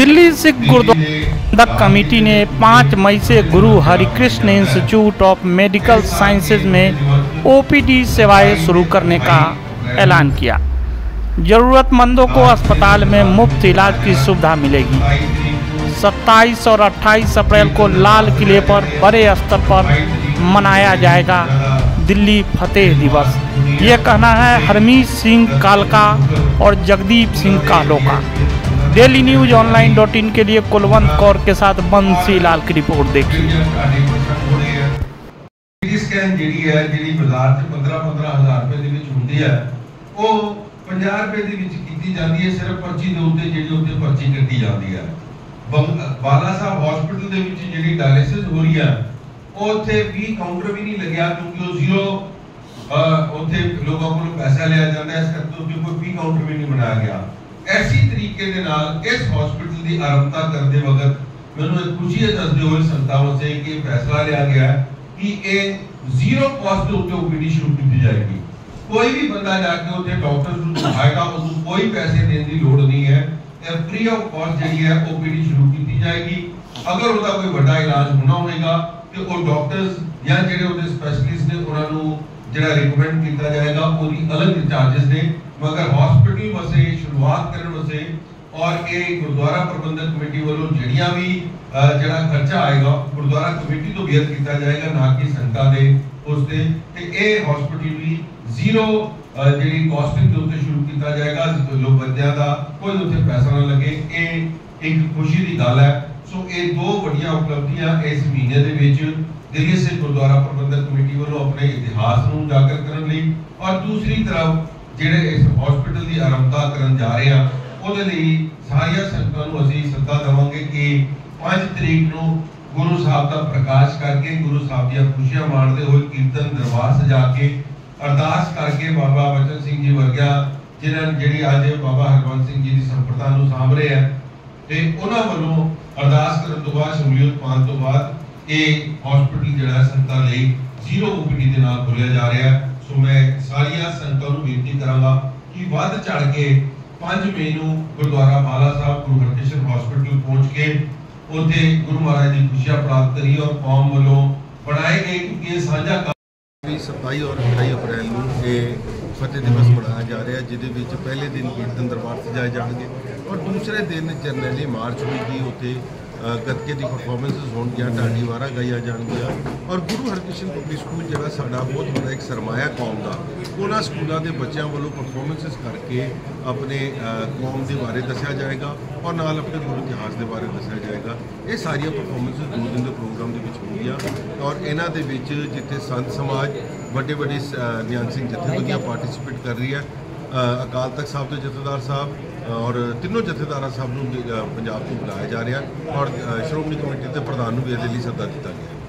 दिल्ली सिख गुरुद्वारा प्रबंधक कमेटी ने 5 मई से Guru Harikrishan institute of medical sciences में ओपीडी सेवाएं शुरू करने का ऐलान किया। ज़रूरतमंदों को अस्पताल में मुफ्त इलाज की सुविधा मिलेगी। 27 और 28 अप्रैल को लाल किले पर बड़े स्तर पर मनाया जाएगा दिल्ली फतेह दिवस। ये कहना है हरमीत सिंह कालका और जगदीप सिंह कालो का। डेली न्यूज online.in के लिए कुलवंत कौर के साथ बंसी लाल की रिपोर्ट देखिए। स्कैन ਜਿਹੜੀ ਹੈ ਜਿਹੜੀ ਬਾਜ਼ਾਰ 'ਚ 15-15000 ਰੁਪਏ ਦੇ ਵਿੱਚ ਹੁੰਦੀ ਹੈ ਉਹ 50 ਰੁਪਏ ਦੇ ਵਿੱਚ ਕੀਤੀ ਜਾਂਦੀ ਹੈ। ਸਿਰਫ ਪਰਚੀ ਦੇ ਉੱਤੇ ਜਿਹੜੀ ਉੱਤੇ ਪਰਚੀ ਕੱਟੀ ਜਾਂਦੀ ਹੈ। ਬਾਲਾ ਸਾਹਿਬ ਹਸਪੀਟਲ ਦੇ ਵਿੱਚ ਜਿਹੜੀ ਡਾਇਲਿਸਿਸ ਹੋ ਰਹੀ ਹੈ ਉਹ ਉੱਥੇ ਵੀ ਕਾਊਂਟਰ ਵੀ ਨਹੀਂ ਲੱਗਿਆ ਕਿਉਂਕਿ ਉਹ ਜ਼ੀਰੋ ਉੱਥੇ ਲੋਕਾਂ ਕੋਲੋਂ ਪੈਸਾ ਲਿਆ ਜਾਂਦਾ ਹੈ। ਇਸ ਕਰਕੇ ਉੱਥੇ ਕੋਈ ਵੀ ਕਾਊਂਟਰ ਵੀ ਨਹੀਂ ਬਣਾਇਆ ਗਿਆ। ऐसी तरीके के नाल इस हॉस्पिटल की आरंभता करते वक्त मैंने खुशी है दसते हुए संस्थाओं से कि फैसला लिया गया है कि ये जीरो कॉस्ट के उत्ते ओपीडी शुरू की जाएगी। कोई भी बंदा जाके उत्ते डॉक्टर को दिखाएगा उसको कोई पैसे देने की लोड़ नहीं है। फ्री ऑफ कॉस्ट जी है ओपीडी शुरू की जाएगी। अगर उसका कोई बड़ा इलाज होना होगा तो वो डॉक्टर्स या जो स्पैशलिस्ट ने उन्होंने जो रिकमेंड किया जाएगा उसकी अलग चार्जेस ने मगर हॉस्पिटल वास्ते शुरुआत करने वास्ते और ये गुरुद्वारा प्रबंधक कमेटी वालों जड़ियां भी जड़ा खर्चा आएगा गुरुद्वारा कमेटी तो बेयर किया जाएगा ना कि संस्था दे उससे ते ये हॉस्पिटल भी जीरो जी कॉस्टिंग के उत्ते शुरू किया जाएगा। लोग बच्चों का कोई उत्ते पैसा ना लगे ये एक खुशी की गल है। सो ये दो बड़िया उपलब्धियां इस महीने दे विच दिल्ली सिख गुरुद्वारा प्रबंधक कमेटी वालों अपने इतिहास को उजागर करने लई और दूसरी तरफ ਜਿਹੜੇ ਇਸ ਹਸਪੀਟਲ ਦੀ ਆਰੰਭਤਾ ਕਰਨ ਜਾ ਰਹੇ ਆ ਉਹਦੇ ਲਈ ਸਾਰੀਆਂ ਸੰਗਤਾਂ ਨੂੰ ਅਸੀਂ ਸੱਦਾ ਦੇਵਾਂਗੇ ਕਿ 5 ਤਰੀਕ ਨੂੰ ਗੁਰੂ ਸਾਹਿਬ ਦਾ ਪ੍ਰਕਾਸ਼ ਕਰਕੇ ਗੁਰੂ ਸਾਹਿਬ ਦੀਆਂ ਖੁਸ਼ੀਆਂ ਮਾਣਦੇ ਹੋਏ ਕੀਰਤਨ ਦਰਬਾਰ ਸਜਾ ਕੇ ਅਰਦਾਸ ਕਰਕੇ ਬਾਬਾ ਬਚਨ ਸਿੰਘ ਜੀ ਵਰਗਾ ਜਿਨ੍ਹਾਂ ਜਿਹੜੀ ਅੱਜ ਬਾਬਾ ਹਰਵੰਤ ਸਿੰਘ ਜੀ ਦੀ ਸੰਪਰਦਾ ਨੂੰ ਸਾਂਭ ਰਹੇ ਆ ਤੇ ਉਹਨਾਂ ਵੱਲੋਂ ਅਰਦਾਸ ਕਰਨ ਤੋਂ ਬਾਅਦ ਸ਼ਮੂਲੀਅਤ ਪਾਉਣ ਤੋਂ ਬਾਅਦ ਇਹ ਹਸਪੀਟਲ ਜਿਹੜਾ ਸੰਗਤਾਂ ਲਈ ਜ਼ੀਰੋ ਓਪੀਡੀ ਦੇ ਨਾਲ ਖੋਲ੍ਹਿਆ ਜਾ ਰਿਹਾ ਹੈ। सो मैं सारिया संगतों को बेनती करांगा कि वध चढ़ के 5 मई को गुरुद्वारा बाला साहब गुरु हरकृष्ण हॉस्पिटल पहुंच के उत्थे गुरु महाराज की खुशियां प्राप्त करी और कौम वालों बनाए गए क्योंकि साझा 27 और 28 अप्रैल को ये फतेह दिवस मनाया जा रहा है जिहदे पहले दिन कीर्तन दरबार सजाए जाएंगे और दूसरे दिन जरनैली मार्च होगी। उत्थे गतके की परफॉर्मेंसिस होंगे ढाडी वारा गाइया जाएगियां और गुरु हरकृष्ण पब्लिक स्कूल जो साडा बहुत बड़ा एक सरमाया कौम का उन्होंने स्कूलों के बच्चों वालों परफॉर्मेंसिस करके अपने कौम के बारे दसिया जाएगा और नाल अपने गुरु इतिहास के बारे दसिया जाएगा। ये सारिया परफॉर्मेंसिस 2 दिन के प्रोग्राम के होंगे और इन्हों के जिथे संत समाज बड़े बड़े निहंग सिंह जथेबंदियां पार्टिसिपेट कर रही है। अकाल तख्त साहब के जथेदार साहब और तीनों जथेदार साहब को पंजाब को बुलाया जा रहा और श्रोमणी कमेटी के प्रधान को भी इसके लिए सद्दा दिता गया।